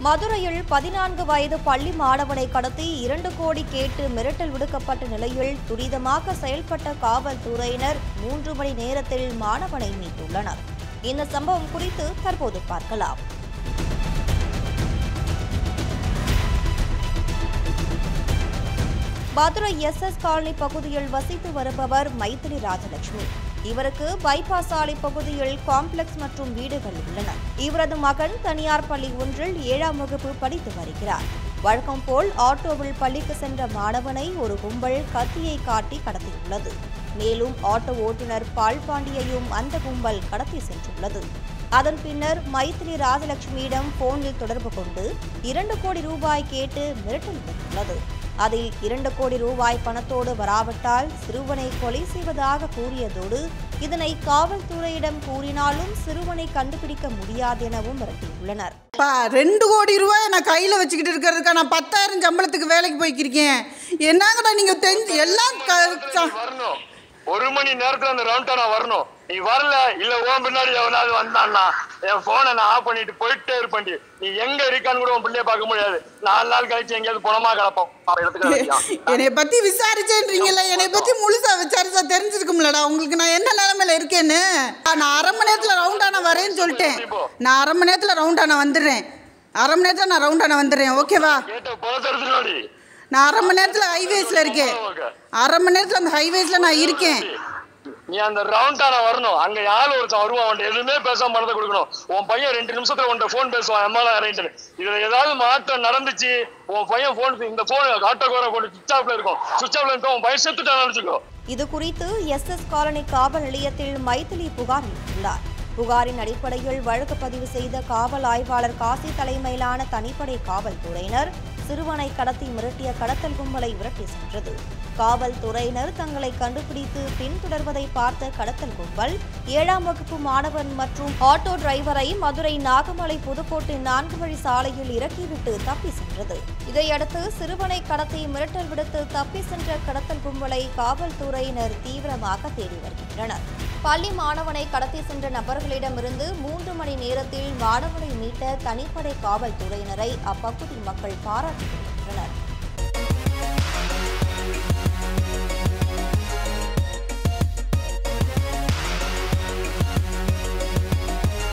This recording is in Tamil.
மதுரையில் 14 வயது பள்ளி மாணவனை கடத்தி 2 கோடி கேட்டு மிரட்டல் விடுக்கப்பட்ட நிலையில் துரிதமாக செயல்பட்ட காவல்துறையினர் 3 மணி நேரத்தில் மாணவனை மீட்டுள்ளனர். இந்த சம்பவம் குறித்து தற்போது பார்க்கலாம். மதுரை SS காலனி பகுதியில் வசித்து வருபவர் மைத்திலி ராஜலட்சுமி. இவருக்கு பைபாஸ் சாலை பகுதியில் காம்ப்ளெக்ஸ் மற்றும் வீடுகள் உள்ளன. இவரது மகன் தனியார் பள்ளி ஒன்றில் 7ஆம் வகுப்பு படித்து வருகிறார். வழக்கம் போல் ஆட்டோவில் பள்ளிக்கு சென்ற மாணவனை ஒரு கும்பல் கத்தியை காட்டி கடத்தியுள்ளது. மேலும் ஆட்டோ ஓட்டுநர் பால்பாண்டியையும் அந்த கும்பல் கடத்தி சென்றுள்ளது. அதன் பின்னர் மைத்திலி ராஜலட்சுமியிடம் போனில் தொடர்பு கொண்டு 2 கோடி ரூபாய் கேட்டு மிரட்டல் விடுத்துள்ளது. அதில் 2 கோடி ரூபாய் பணத்தோடு வராவிட்டால் சிறுவனை கொலை செய்வதாக கூறியதோடு இதனை காவல்துறையிடம் கூறினாலும் சிறுவனை கண்டுபிடிக்க முடியாது எனவும் மிரட்டியுள்ளனர். 2 கோடி ரூபாய் நான் கையில் வச்சுக்கிட்டு இருக்கிறதுக்கா நான் 10,000 சம்பளத்துக்கு வேலைக்கு போய்க்கிருக்கேன். என்னங்கடா நீங்க எல்லாம் 1 மணி நேரத்துல அந்த ரவுண்டானா வரணும். நீ வரல இல்ல உன் பின்னாடி எவனாவது வந்தான்னா என் போனை நான் ஆஃப் பண்ணிட்டு போயிட்டே இருப்பேன். நீ எங்க இருக்கான்னு கூட உன் பிள்ளைய பார்க்க முடியாது. 4 நாள் கழிச்சு எங்கேயாவது பணமா கிடப்போம். என்னை பத்தி விசாரிச்சேன்றீங்கல்ல, என்னை பத்தி முழுசா விசாரிச்சா தெரிஞ்சிருக்கும்லடா உங்களுக்கு நான் என்ன நிலைமையில இருக்கேன்னு. நான் 1/2 மணி நேரத்துல ரவுண்டானா வரேன்னு சொல்லிட்டேன். நான் 1/2 மணி நேரத்துல ரவுண்டானா வந்துடுறேன். 1/2 மணி நேரத்துல நான் ரவுண்டானா வந்துடுறேன். ஓகேவா? நான் 1/2 மணி நேரத்துல ஹைவேஸ்ல இருக்கேன். 1/2 மணி நேரத்துல அந்த ஹைவேஸ்ல நான் இருக்கேன். நீ அந்த ரவுண்டானா வரணும். அங்க யாரும் ஒருத்தன் வருவான். எதுவுமே பேசாம பணத்தை கொடுக்கணும். உன் பையன் 2 நிமிஷத்துல உன்ட்ட போன் பேசுவான். எம்மால இறங்கிட்டு இதுல ஏதாவது மாற்றம் நடந்துச்சு உன் பையன் போன் இந்த போன் ஆட்டோக்கார கொண்டு சுவிட்ச் ஆஃப்ல இருக்கும். சுவிட்ச் ஆஃப்ல இருக்கும். உன் பையன் செத்துட்டான்னு நினைச்சுக்கோ. இது குறித்து SS காலனி காவல் நிலையத்தில் மைத்திலி புகார் அளித்துள்ளார். புகாரின் அடிப்படையில் வழக்கு பதிவு செய்த காவல் ஆய்வாளர் காசி தலைமையிலான தனிப்படை காவல்துறையினர் சிறுவனை கடத்தி மிரட்டிய கடத்தல் கும்பலை விரட்டி சென்றது. காவல்துறையினர் தங்களை கண்டுபிடித்து பின்தொடர்வதை பார்த்த கடத்தல் கும்பல் 7ஆம் வகுப்பு மாணவன் மற்றும் ஆட்டோ டிரைவரை மதுரை நாகமலை புதுக்கோட்டை 4 வழி சாலையில் இறக்கிவிட்டு தப்பி சென்றது. இதையடுத்து சிறுவனை கடத்தி மிரட்டல் விடுத்து தப்பி சென்ற கடத்தல் கும்பலை காவல்துறையினர் தீவிரமாக தேடி வருகின்றனர். பள்ளி மாணவனை கடத்தி சென்ற நபர்களிடமிருந்து 3 மணி நேரத்தில் மாணவனை மீட்ட தனிப்படை காவல்துறையினரை அப்பகுதி மக்கள் பாராட்டி வருகின்றனர்.